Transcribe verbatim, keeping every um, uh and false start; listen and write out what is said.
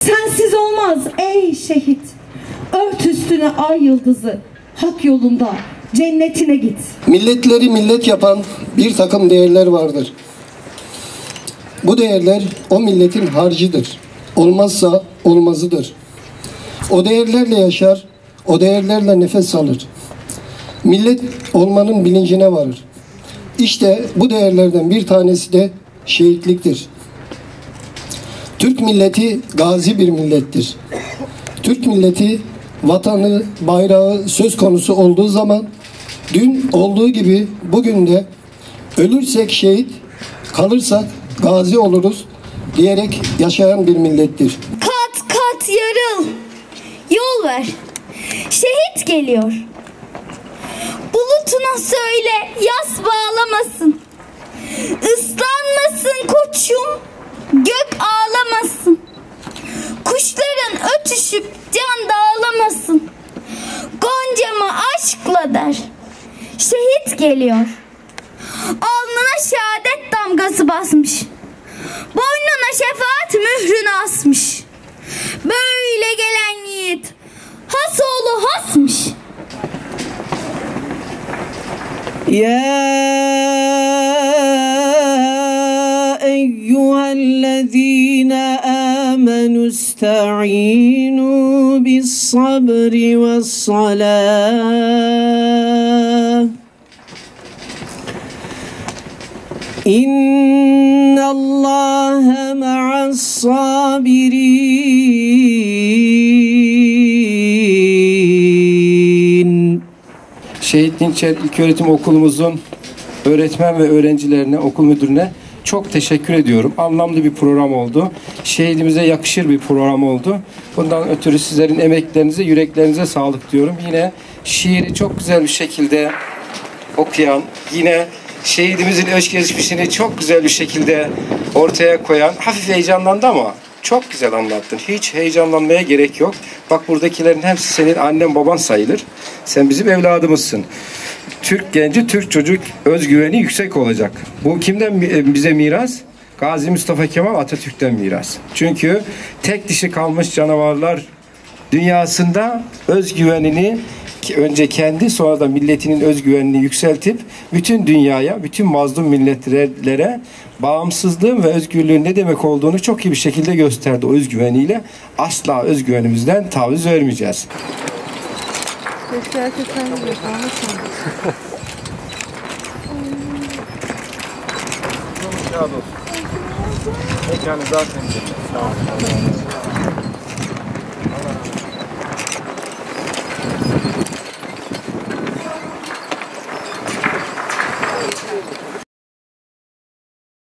Sensiz olmaz ey şehit. Ört üstüne ay yıldızı. Hak yolunda cennetine git. Milletleri millet yapan bir takım değerler vardır. Bu değerler o milletin harcıdır. Olmazsa olmazıdır. O değerlerle yaşar, o değerlerle nefes alır. Millet olmanın bilincine varır. İşte bu değerlerden bir tanesi de şehitliktir. Türk milleti gazi bir millettir. Türk milleti vatanı, bayrağı söz konusu olduğu zaman dün olduğu gibi bugün de ölürsek şehit, kalırsak gazi oluruz diyerek yaşayan bir millettir. Kat kat yarıl, yol ver, şehit geliyor. Bulutuna söyle, yas bağlamasın. Islanmasın koçum, gök ağlamasın. Kuşların ötüşüp can dağlamasın. Goncama aşkla der, şehit geliyor. Alnına şehadet damgası basmış. Boynuna şefaat mührünü asmış. Böyle gelen yiğit has oğlu hasmış. Ya eyyühellezine amenu ista'inu bis sabri ve salah. İnnallâhe ma'as sabirin. Şehit Dinçer İlköğretim Okulumuzun öğretmen ve öğrencilerine, okul müdürüne çok teşekkür ediyorum. Anlamlı bir program oldu. Şehidimize yakışır bir program oldu. Bundan ötürü sizlerin emeklerinize, yüreklerinize sağlık diyorum. Yine şiiri çok güzel bir şekilde okuyan, yine şehidimizin özgeçmişini çok güzel bir şekilde ortaya koyan, hafif heyecanlandı ama çok güzel anlattın. Hiç heyecanlanmaya gerek yok. Bak buradakilerin hepsi senin annen baban sayılır. Sen bizim evladımızsın. Türk genci, Türk çocuk özgüveni yüksek olacak. Bu kimden bize miras? Gazi Mustafa Kemal Atatürk'ten miras. Çünkü tek dişi kalmış canavarlar dünyasında özgüvenini önce kendi sonra da milletinin özgüvenini yükseltip bütün dünyaya, bütün mazlum milletlere bağımsızlığın ve özgürlüğün ne demek olduğunu çok iyi bir şekilde gösterdi o özgüveniyle. Asla özgüvenimizden taviz vermeyeceğiz. Keşke herkes sen gibi Mekanı zaten.